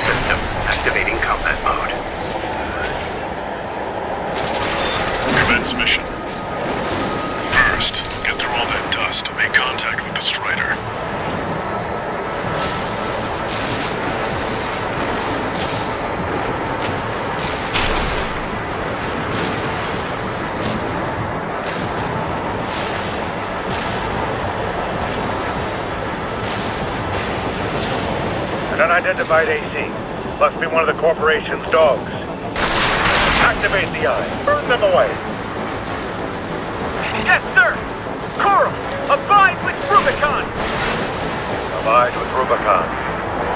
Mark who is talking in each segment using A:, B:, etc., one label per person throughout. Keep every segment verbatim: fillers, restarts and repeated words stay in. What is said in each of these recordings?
A: system. Activating combat mode.
B: Commence mission. First, get through all that dust and make contact with the Strider.
C: An unidentified A C. Must be one of the corporation's dogs. Activate the eye. Burn them away.
D: Yes, sir! Coral! Abide with Rubicon!
C: Abide with Rubicon.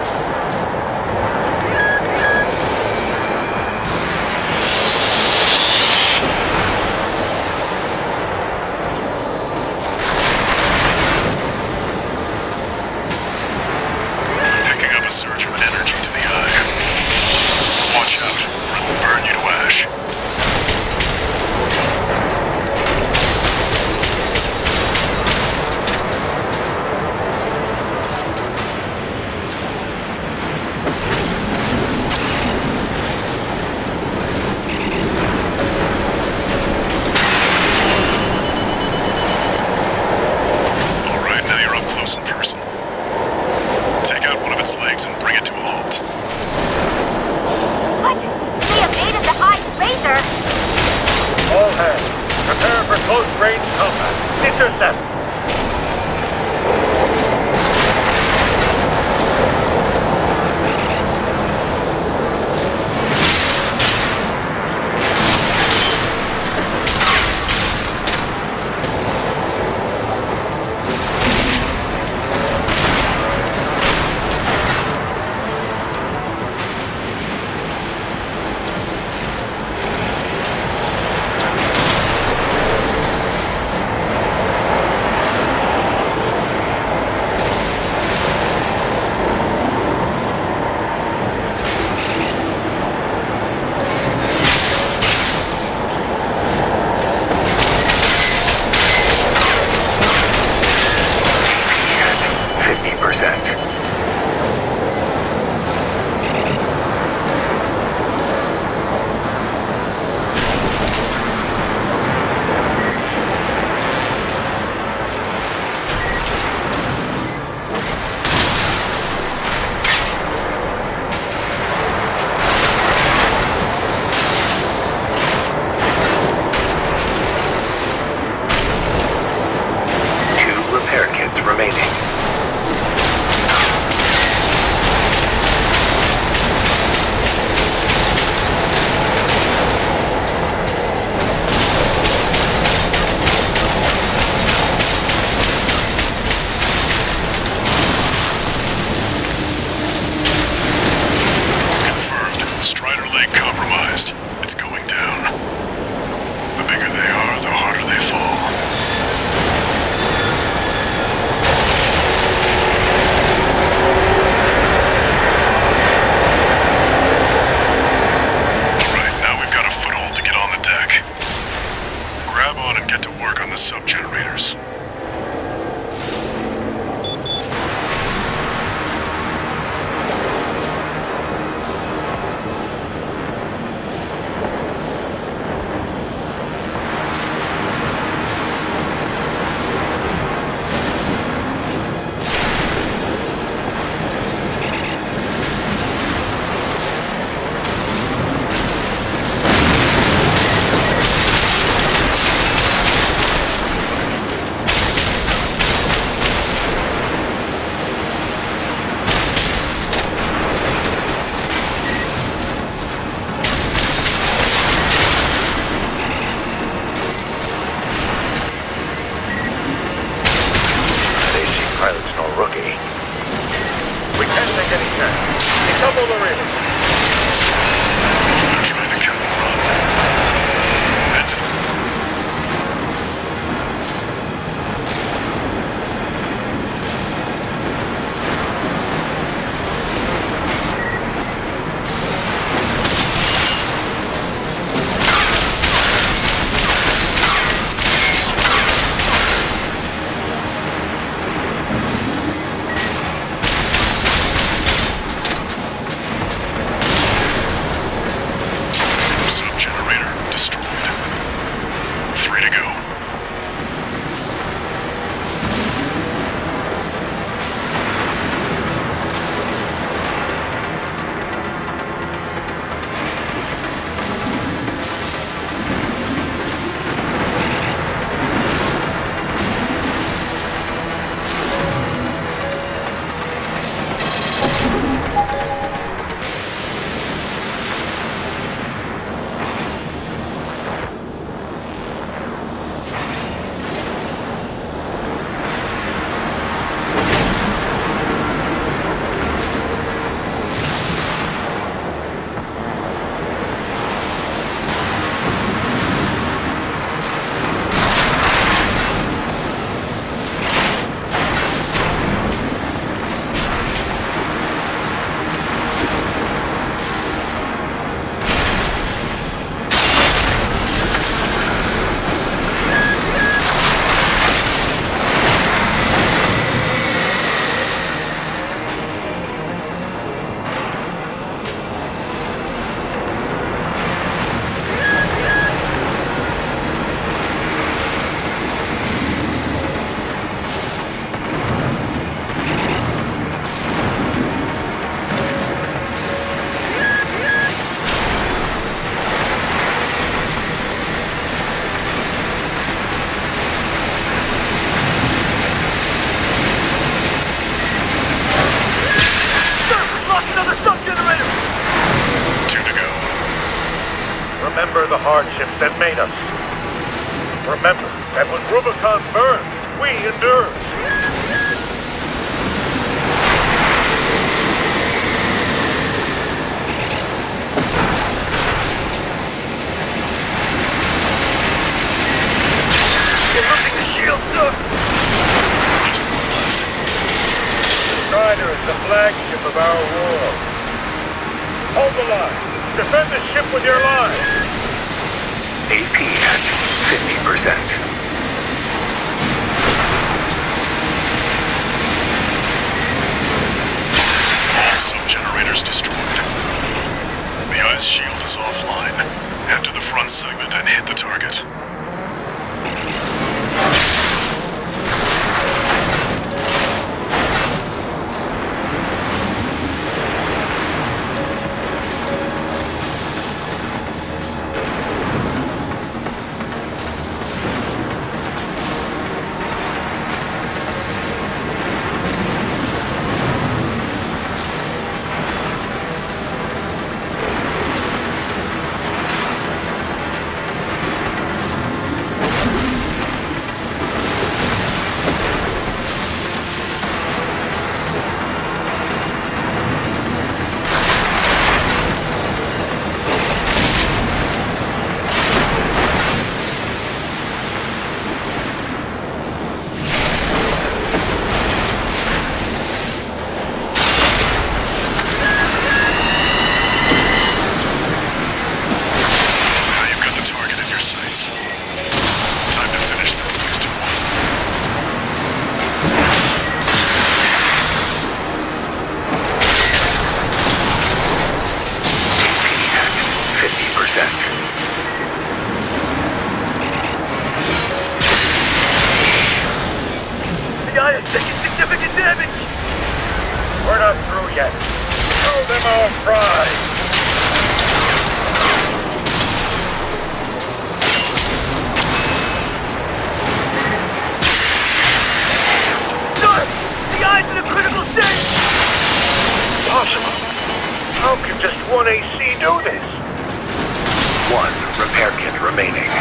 B: Picking up a surge of energy to the eye. Watch out, or it'll burn you to ash. Alright, now you're up close and personal. Take out one of its legs and bring it to a halt.
E: What? They evaded the eye's laser!
C: All hands, prepare for close-range combat. Intercept!
A: fifty percent. Two repair kits remaining.
B: Confirmed. Strider leg compromised. It's going down. The bigger they are, the harder they fall. Right, now we've got a foothold to get on the deck. Grab on and get to work on the sub-generators.
C: Pilot's no rookie. We can't take any chance. They double the rating.
B: They're trying to cut and run. Head to...
C: remember the hardships that made us. Remember that when Rubicon burned, we endured.
D: You're losing the shield, sir!
B: Just one left.
C: Strider is the flagship of our war. Hold the line. Defend the ship with your lives.
A: A P at fifty percent.
B: All sub-generators destroyed. The ice shield is offline. Head to the front segment and hit the target.
D: The eye is taking significant damage!
C: We're not through yet. Show them our pride.
D: Sir! The eye's in a critical state!
C: Impossible. How can just one A C do this?
A: One repair kit remaining.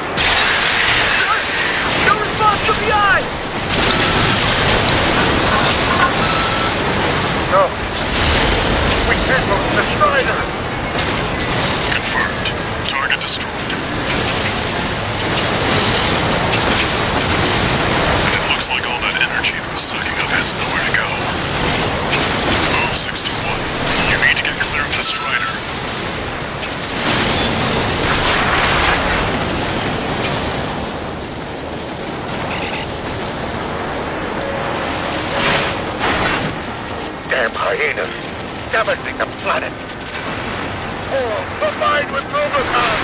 D: No response from the eye!
C: No. We can't move the Strider.
B: Confirmed. Target destroyed. And it looks like all that energy it was sucking up has nowhere to go. Move six two one. You need to get clear of the Strider.
C: Damn hyenas. Damaging the planet. Oh, combined with Rubicon.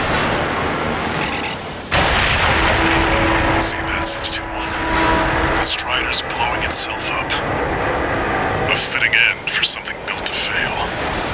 B: See that, six two one? The Strider's blowing itself up. A fitting end for something built to fail.